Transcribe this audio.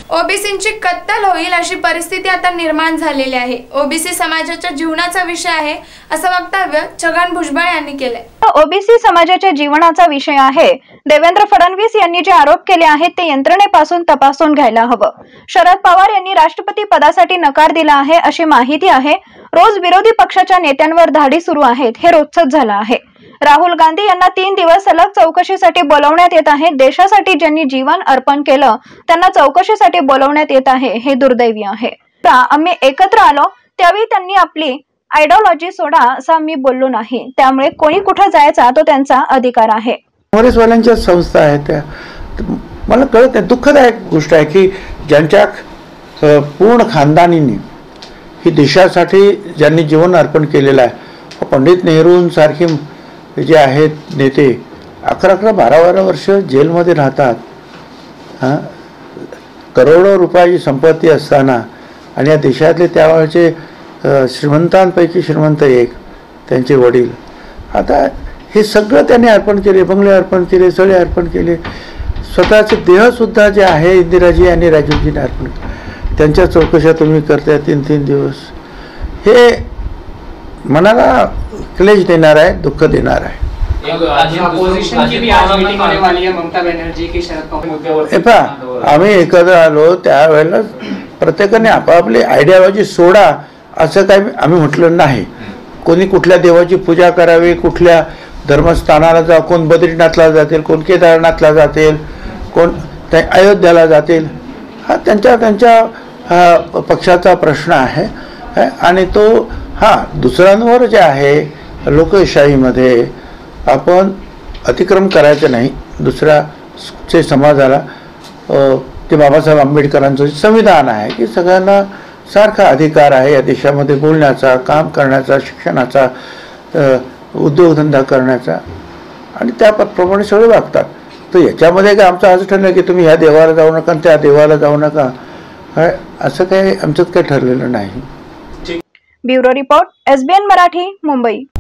ओबीसींची कत्तल होईल अशी परिस्थिती आता निर्माण झालेली आहे। ओबीसी समाजाच्या जीवनाचा विषय आहे असं वक्तव्य छगन भुजबळ यांनी केले। ओबीसी समाजाच्या जीवनाचा विषय आहे। देवेंद्र फडणवीस यांनी जे आरोप केले आहेत ते यंत्रणेपासून तपासून घ्यायला हवं। शरद पवार यांनी राष्ट्रपती पदासाठी नकार दिला आहे अशी माहिती आहे। रोज विरोधी पक्षाच्या नेत्यांवर धाडी सुरू आहेत, हे रोजच झालं आहे। राहुल गांधी यांना 3 दिवस सलग चौकशीसाठी बोलवण्यात येत आहे। देशासाठी ज्यांनी जीवन अर्पण केलं त्यांना चौकशीसाठी बोलवण्यात येत आहे, हे दुर्दैवी आहे। आम्ही एकत्र आलो त्यावेळी त्यांनी आपली आयडिओलॉजी सोडा असं मी बोललो नाही, त्यामुळे कोणी कुठे जायचा तो त्यांचा अधिकार आहे। काँग्रेसवाल्यांच्या संस्था आहेत त्या मला कळत नाही। दुःखदायक गोष्ट आहे की ज्यांच्या पूर्ण खानदानीने ही देशासाठी ज्यांनी जीवन अर्पण केलेलं आहे, पंडित नेहरूंसारखे जे आहेत नेते 11-11, 12-12 वर्ष जेलमध्ये राहतात, करोडो रुपयाची संपत्ती असताना, आणि या देशातले त्यावेळेचे श्रीमंतांपैकी श्रीमंत एक त्यांचे वडील, आता हे सगळं त्यांनी अर्पण केले, बंगले अर्पण केले, सगळे अर्पण केले, स्वतःचे देहसुद्धा जे आहे इंदिराजी आणि राजीवजीने अर्पण केले। त्यांच्या चौकशा तुम्ही करताय 3-3 दिवस, हे मनाला क्लेश देणार आहे, दुःख देणार आहे। आम्ही एकत्र आलो त्यावेळेला प्रत्येकाने आपापली आयडिओलॉजी सोडा असं काही आम्ही म्हटलं नाही। कोणी कुठल्या देवाची पूजा करावी, कुठल्या धर्मस्थानाला जा, कोण बद्रीनाथला जातील, कोण केदारनाथला जातील, कोण अयोध्याला जातील, हा त्यांच्या पक्षाचा प्रश्न आहे। आणि तो दुसऱ्यांवर जे आहे लोकशाहीमध्ये आपण अतिक्रम करायचं नाही। दुसऱ्याचे समाजाला ते बाबासाहेब आंबेडकरांचं संविधान आहे की सगळ्यांना सारखा अधिकार आहे या देशामध्ये बोलण्याचा, काम करण्याचा, शिक्षणाचा, उद्योगधंदा करण्याचा, आणि त्याप्रमाणे सगळे वागतात। तर याच्यामध्ये काय आमचं असं ठरलं की तुम्ही ह्या देवाला जाऊ नका, त्या देवाला जाऊ नका, असं काही आमच्यात काही ठरलेलं नाही। Bureau report, SBN Marathi, Mumbai.